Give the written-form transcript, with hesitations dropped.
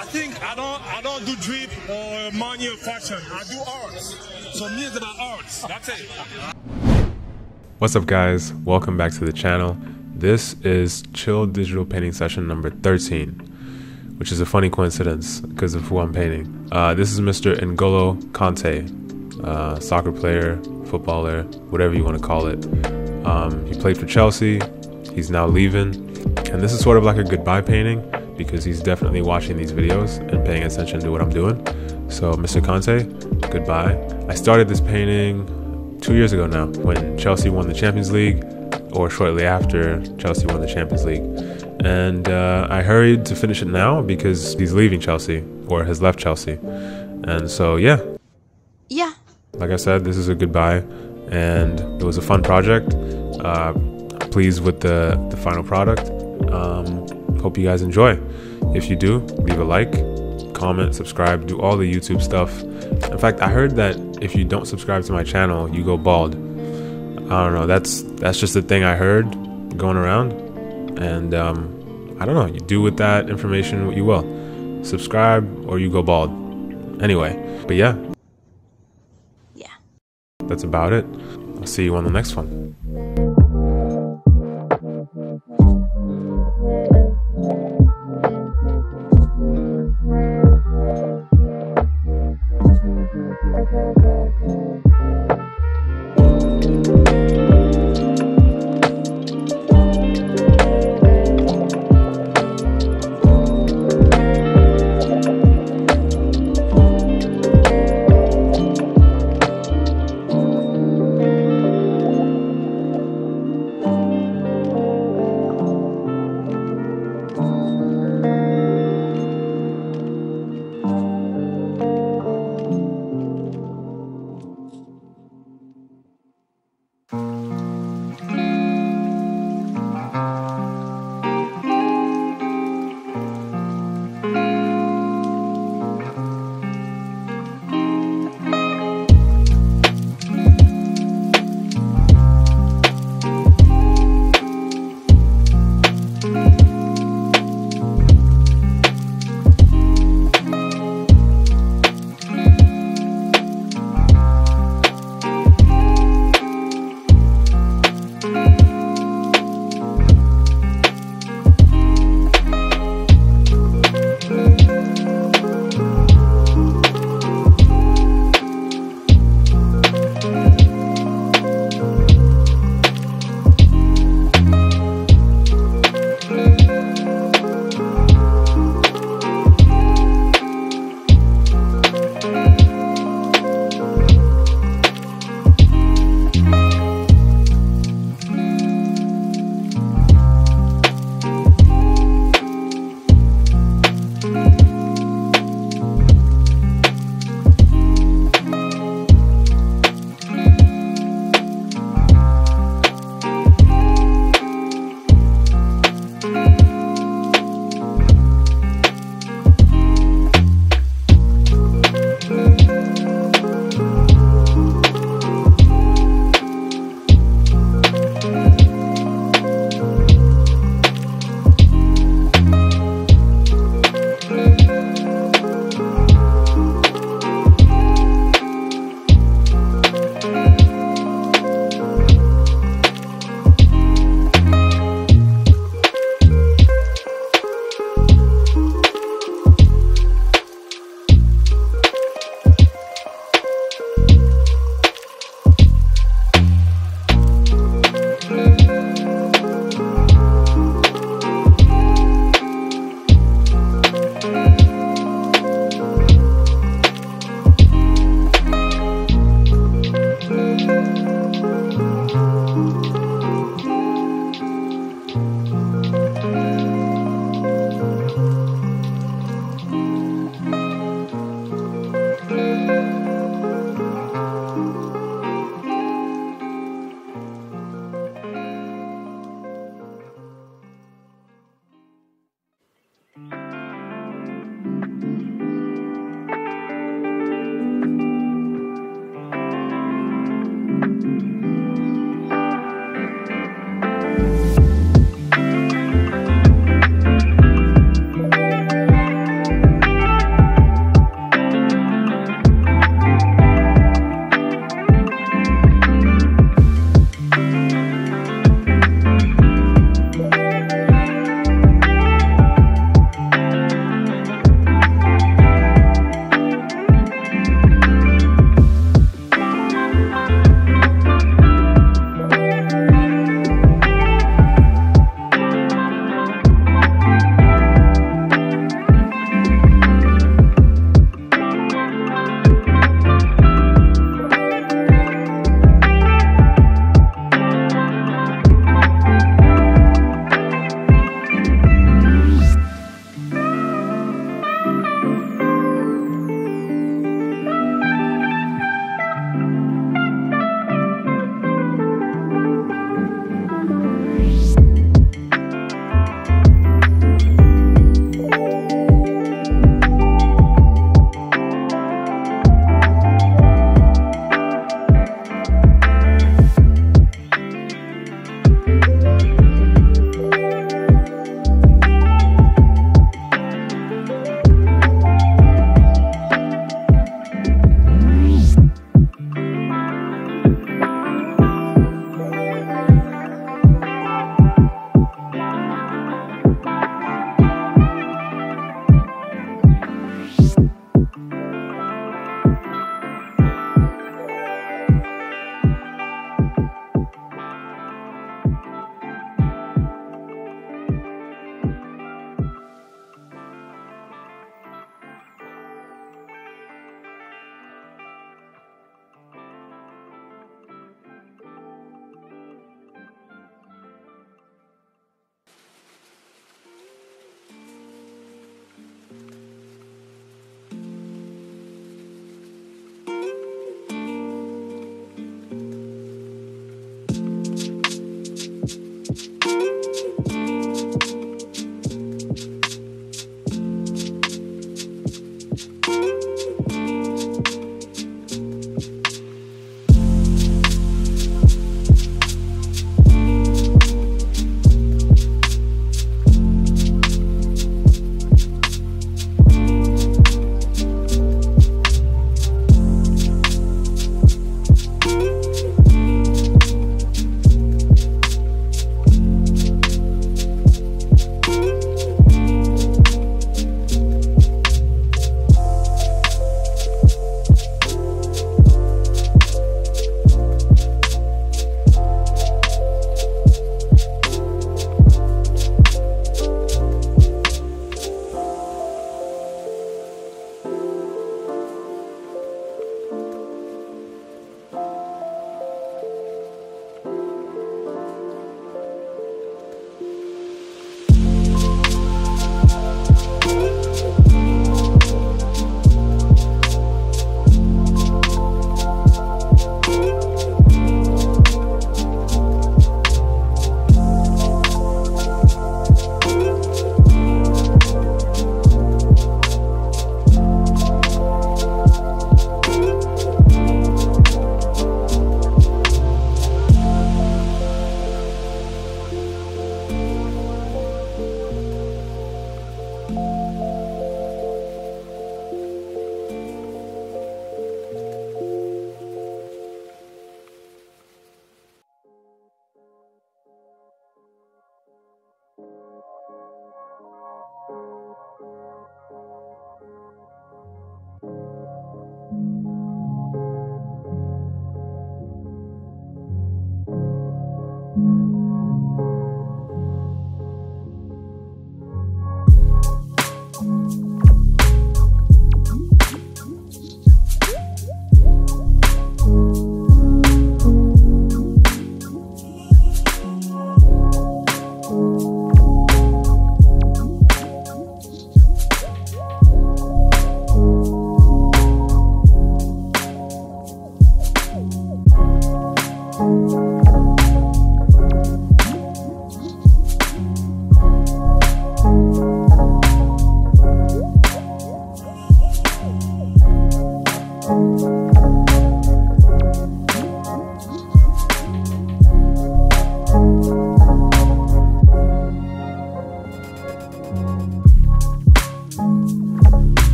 I think I don't do drip or money or fashion. I do arts. So me is about arts. That's it. What's up, guys? Welcome back to the channel. This is Chill Digital Painting Session number 13, which is a funny coincidence because of who I'm painting. This is Mr. N'Golo Kanté, soccer player, footballer, whatever you want to call it. He played for Chelsea. He's now leaving, and this is sort of like a goodbye painting because he's definitely watching these videos and paying attention to what I'm doing. So Mr. Kanté, goodbye. I started this painting 2 years ago now when Chelsea won the Champions League, or shortly after Chelsea won the Champions League. And I hurried to finish it now because he's leaving Chelsea, or has left Chelsea. And so yeah, like I said, this is a goodbye, and it was a fun project. Pleased with the final product. Hope you guys enjoy. If you do, leave a like, comment, subscribe, do all the YouTube stuff. In fact, I heard that if you don't subscribe to my channel, you go bald. I don't know, that's just a thing I heard going around, and I don't know, you do with that information what you will. Subscribe or you go bald. Anyway, but yeah, that's about it. I'll see you on the next one.